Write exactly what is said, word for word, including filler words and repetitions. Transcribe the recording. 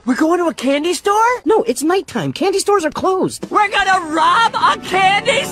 We're going to a candy store? No, it's nighttime. Candy stores are closed. We're gonna rob a candy